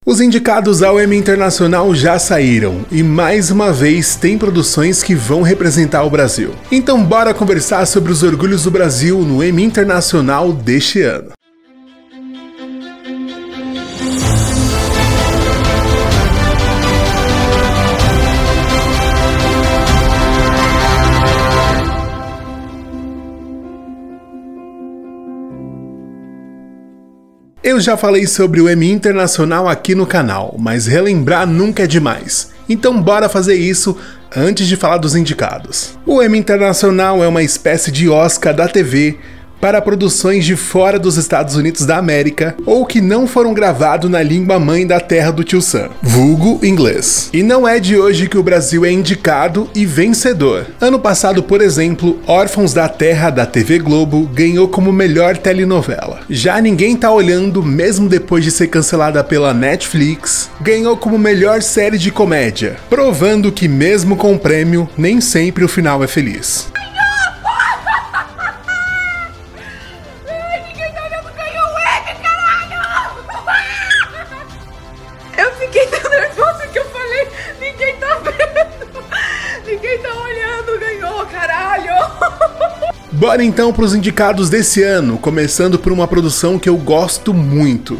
Os indicados ao Emmy Internacional já saíram e mais uma vez tem produções que vão representar o Brasil. Então bora conversar sobre os orgulhos do Brasil no Emmy Internacional deste ano. Eu já falei sobre o Emmy Internacional aqui no canal, mas relembrar nunca é demais. Então bora fazer isso antes de falar dos indicados. O Emmy Internacional é uma espécie de Oscar da TV para produções de fora dos Estados Unidos da América ou que não foram gravados na língua mãe da terra do tio Sam, vulgo inglês. E não é de hoje que o Brasil é indicado e vencedor. Ano passado, por exemplo, Órfãos da Terra da TV Globo ganhou como melhor telenovela. Já Ninguém Tá Olhando, mesmo depois de ser cancelada pela Netflix, ganhou como melhor série de comédia, provando que mesmo com o prêmio, nem sempre o final é feliz. Bora então para os indicados desse ano, começando por uma produção que eu gosto muito.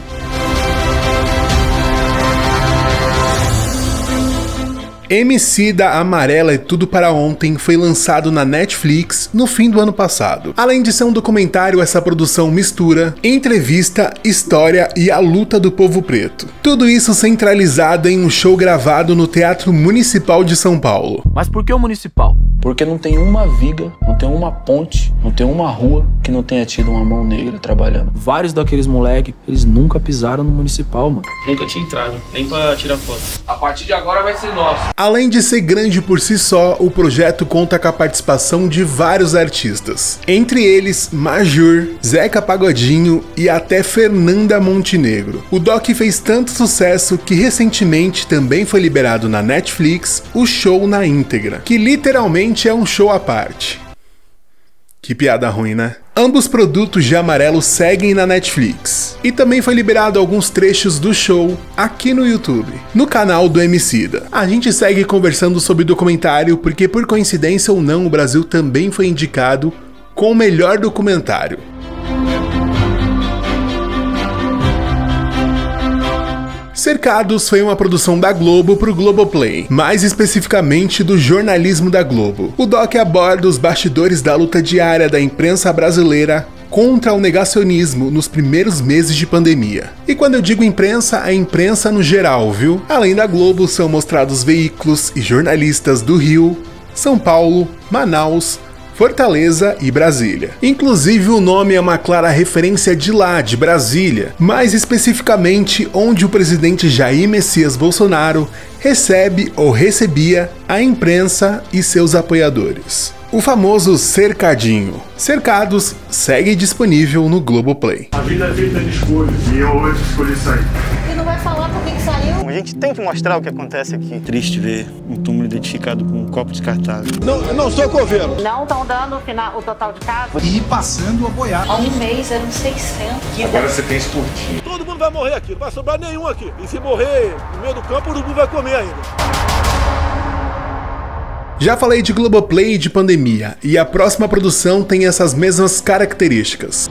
Emicida Amarela é Tudo para Ontem foi lançado na Netflix no fim do ano passado. Além de ser um documentário, essa produção mistura entrevista, história e a luta do povo preto. Tudo isso centralizado em um show gravado no Teatro Municipal de São Paulo. Mas por que o Municipal? Porque não tem uma viga, não tem uma ponte, não tem uma rua que não tenha tido uma mão negra trabalhando. Vários daqueles moleques, eles nunca pisaram no Municipal, mano. Nunca tinha entrado, nem pra tirar foto. A partir de agora vai ser nosso. Além de ser grande por si só, o projeto conta com a participação de vários artistas. Entre eles, Majur, Zeca Pagodinho e até Fernanda Montenegro. O doc fez tanto sucesso que recentemente também foi liberado na Netflix o show na íntegra, que literalmente é um show à parte. Que piada ruim, né? Ambos produtos de Amarelo seguem na Netflix. E também foi liberado alguns trechos do show aqui no YouTube, no canal do Emicida. A gente segue conversando sobre o documentário porque, por coincidência ou não, o Brasil também foi indicado com o melhor documentário. Cercados foi uma produção da Globo pro Globoplay, mais especificamente do jornalismo da Globo. O doc aborda os bastidores da luta diária da imprensa brasileira contra o negacionismo nos primeiros meses de pandemia. E quando eu digo imprensa, a imprensa no geral, viu? Além da Globo, são mostrados veículos e jornalistas do Rio, São Paulo, Manaus, Fortaleza e Brasília. Inclusive o nome é uma clara referência de lá, de Brasília, mais especificamente onde o presidente Jair Messias Bolsonaro recebe ou recebia a imprensa e seus apoiadores. O famoso Cercadinho. Cercados segue disponível no Globoplay. A vida é feita de escolhas e eu hoje escolhi sair. E não vai falar por que saiu? A gente tem que mostrar o que acontece aqui. Triste ver um túmulo identificado com um copo descartável. Não sou coveiro. Não estão dando o total de casos. E passando a boiar. Há um mês eram 600. Agora você tem esportivo. Todo mundo vai morrer aqui, não vai sobrar nenhum aqui. E se morrer no meio do campo, o urubu vai comer ainda. Já falei de Globoplay e de pandemia, e a próxima produção tem essas mesmas características.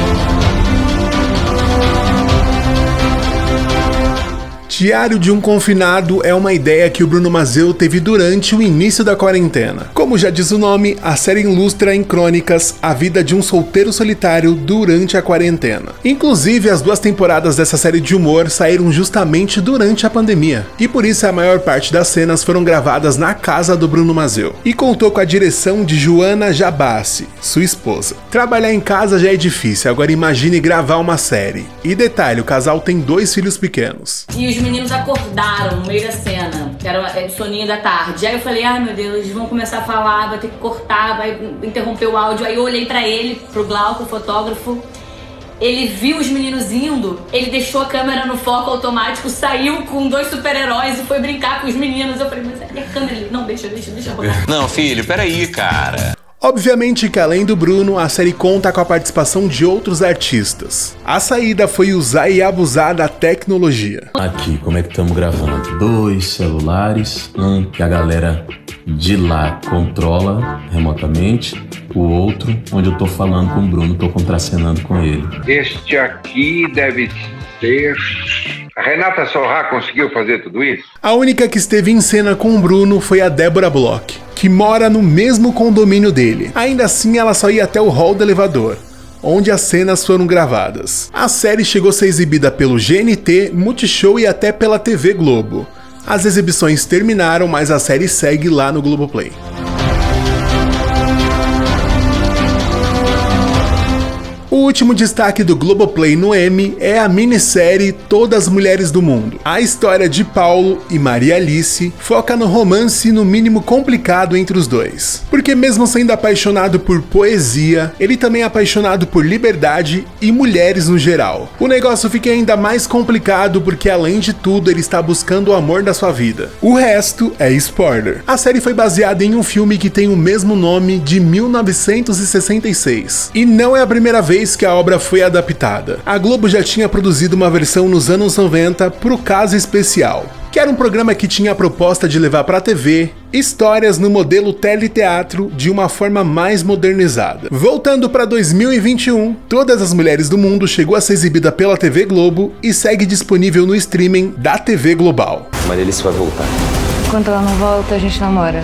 Diário de um Confinado é uma ideia que o Bruno Mazzeo teve durante o início da quarentena. Como já diz o nome, a série ilustra em crônicas a vida de um solteiro solitário durante a quarentena. Inclusive, as 2 temporadas dessa série de humor saíram justamente durante a pandemia, e por isso a maior parte das cenas foram gravadas na casa do Bruno Mazzeo. E contou com a direção de Joana Jabassi, sua esposa. Trabalhar em casa já é difícil, agora imagine gravar uma série. E detalhe, o casal tem 2 filhos pequenos. E os meninos acordaram no meio da cena, que era o soninho da tarde. Aí eu falei, ai meu Deus, eles vão começar a falar, vai ter que cortar, vai interromper o áudio. Aí eu olhei pra ele, pro Glauco, o fotógrafo. Ele viu os meninos indo, ele deixou a câmera no foco automático, saiu com 2 super-heróis e foi brincar com os meninos. Eu falei, mas é a câmera ali? Não, deixa rodar. Não, filho, peraí, cara. Obviamente que além do Bruno, a série conta com a participação de outros artistas. A saída foi usar e abusar da tecnologia. Aqui, como é que estamos gravando? 2 celulares, um que a galera de lá controla remotamente, o outro onde eu tô falando com o Bruno, tô contracenando com ele. Este aqui deve ser... A Renata Sorrah conseguiu fazer tudo isso? A única que esteve em cena com o Bruno foi a Débora Bloch, que mora no mesmo condomínio dele. Ainda assim, ela só ia até o hall do elevador, onde as cenas foram gravadas. A série chegou a ser exibida pelo GNT, Multishow e até pela TV Globo. As exibições terminaram, mas a série segue lá no Globoplay. O último destaque do Globoplay no Emmy é a minissérie Todas as Mulheres do Mundo. A história de Paulo e Maria Alice foca no romance no mínimo complicado entre os dois. Porque mesmo sendo apaixonado por poesia, ele também é apaixonado por liberdade e mulheres no geral. O negócio fica ainda mais complicado porque além de tudo ele está buscando o amor da sua vida. O resto é spoiler. A série foi baseada em um filme que tem o mesmo nome de 1966. E não é a primeira vez que a obra foi adaptada. A Globo já tinha produzido uma versão nos anos 90 pro Caso Especial, que era um programa que tinha a proposta de levar para a TV histórias no modelo teleteatro de uma forma mais modernizada. Voltando para 2021, Todas as Mulheres do Mundo chegou a ser exibida pela TV Globo e segue disponível no streaming da TV Global. Maria Alice vai voltar. Enquanto ela não volta, a gente namora.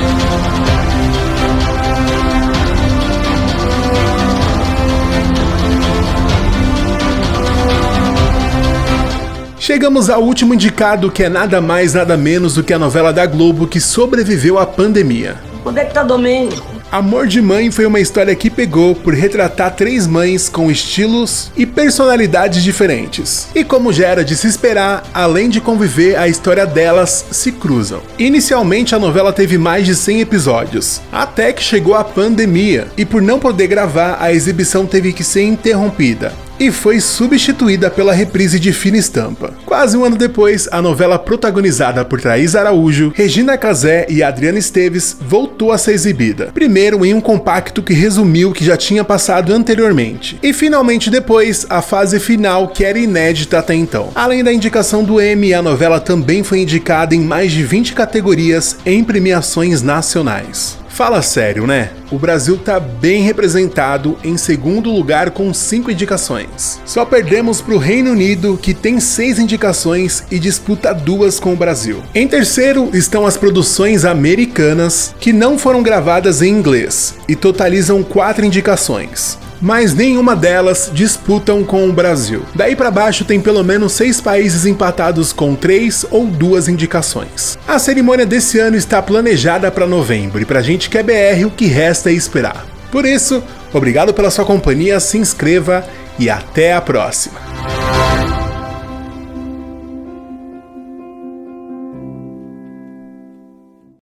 Chegamos ao último indicado, que é nada mais nada menos do que a novela da Globo que sobreviveu à pandemia. Onde é que tá Domingo? Amor de Mãe foi uma história que pegou por retratar 3 mães com estilos e personalidades diferentes. E como já era de se esperar, além de conviver, a história delas se cruzam. Inicialmente a novela teve mais de 100 episódios, até que chegou a pandemia, e por não poder gravar, a exibição teve que ser interrompida e foi substituída pela reprise de Fina Estampa. Quase um ano depois, a novela protagonizada por Thaís Araújo, Regina Casé e Adriana Esteves voltou a ser exibida. Primeiro em um compacto que resumiu o que já tinha passado anteriormente. E finalmente depois, a fase final, que era inédita até então. Além da indicação do Emmy, a novela também foi indicada em mais de 20 categorias em premiações nacionais. Fala sério, né? O Brasil tá bem representado em segundo lugar com 5 indicações. Só perdemos pro Reino Unido, que tem 6 indicações e disputa 2 com o Brasil. Em terceiro estão as produções americanas, que não foram gravadas em inglês e totalizam 4 indicações. Mas nenhuma delas disputam com o Brasil. Daí pra baixo tem pelo menos 6 países empatados com 3 ou 2 indicações. A cerimônia desse ano está planejada para novembro, e pra gente que é BR, o que resta é esperar. Por isso, obrigado pela sua companhia, se inscreva e até a próxima.